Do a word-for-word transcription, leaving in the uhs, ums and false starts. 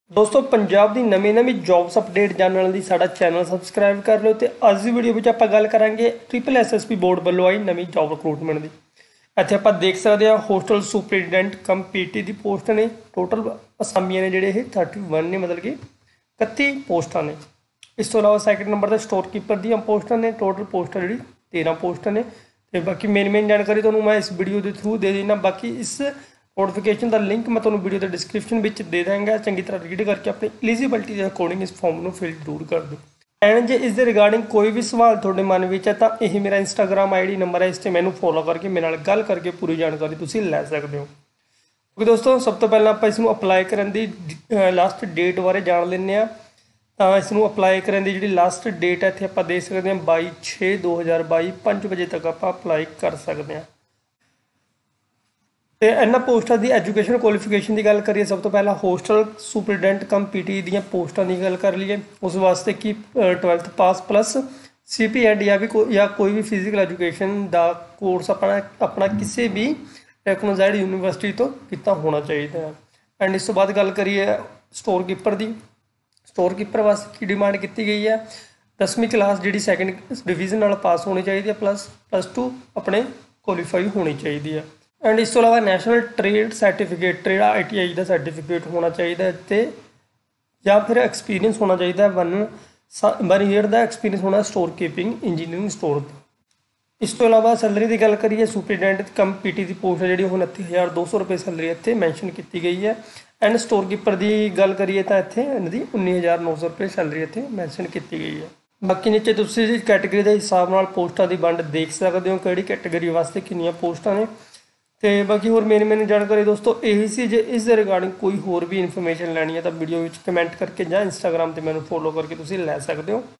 दोस्तों पंजाब की नवी नवी jobs update जानने ली साडा चैनल सबसक्राइब कर लो। तो अज की वीडियो में आप गल करांगे triple S S P board वालों आई नवी जॉब रिक्रूटमेंट की। इत्थे आप देख सकते हैं होस्टल सुपरिटेंडेंट कम पीटी की पोस्ट ने। टोटल असामियां ने जिहड़े थर्टी वन ने, मतलब कि इकत्ती पोस्टां ने। इस तो अलावा सैकेंड नंबर पर स्टोर कीपर दी पोस्टां ने। टोटल पोस्टां जी तेरह पोस्टां ने। तो बाकी मेन मेन जानकारी तुहानूं मैं इस वीडियो के थ्रू दे देना। बाकी इस नोटिफिकेशन का लिंक मैं तुहानूं वीडियो के डिस्क्रिप्शन में दे देंगे। चंगी तरह रीड करके अपनी एलिजिबिलिटी के अकॉर्डिंग इस फॉर्म को फिल जरूर कर दो। एंड जे इस रिगार्डिंग कोई भी सवाल थोड़े मन में है तो यही मेरा इंस्टाग्राम आई डी नंबर है, इस पर मैंने फॉलो करके मेरे नाल गल करके पूरी जानकारी तुसीं लै सकते हो। क्योंकि दोस्तों सब तो पहले आप इसनूं अप्लाई करने की लास्ट डेट बारे जान लें। तो इसनूं अप्लाई करने की जी लास्ट डेट है इत्थे आप देख सकते हैं बाई छे दो हज़ार बाई पाँच बजे तक आप अप्लाई कर सकते हैं। तो इन्होंने पोस्टां की एजुकेशन क्वालिफिकेशन की गल करिए, सब तो पहला hostel superintendent cum P T दी पोस्टां की गल कर लीए। उस वास्ते कि twelfth pass plus C P Ed या भी को, या कोई भी फिजिकल एजुकेशन का कोर्स अपना अपना किसी भी रिकगनाइज्ड यूनिवर्सिटी तो किया होना चाहिए है। एंड इस तो बाद गल करिए स्टोर कीपर की। स्टोर कीपर वास्ते की डिमांड की गई है, दसवीं क्लास जी सैकेंड डिवीजन नाल पास होनी चाहिए, प्लस प्लस टू अपने क्वालीफाई होनी चाहिए है। एंड इस तो अलावा national trade certificate trade I T I का सर्टिफिकेट होना चाहिए तो या फिर एक्सपीरियंस होना चाहिए वन वन ईयर का एक्सपीरियंस होना स्टोर कीपिंग इंजीनियरिंग स्टोर। इस तो अलावा सैलरी की गल करिए सुपरिटेंडेंट कम पी टी की पोस्ट है जी उनती हज़ार दो सौ रुपये सैलरी इतने मैंशन की गई है। एंड स्टोर कीपर की गल करिए तो इतने इन्होंने उन्नी हज़ार नौ सौ रुपये सैलरी इतने मैंशन की गई है। बाकी नीचे तुम कैटेगरी के हिसाब नाल पोस्टां की वंड देख सकते हो कि कैटेगरी वास्ते कितनी पोस्टां ने। तो बाकी होर मेन मेन जानकारी दोस्तों यही सी। जे इस रिगार्डिंग कोई होर भी इन्फॉर्मेशन लैनी है तो वीडियो में कमेंट करके या इंस्टाग्राम पर मैंने फॉलो करके तुसीं लै सकते हो।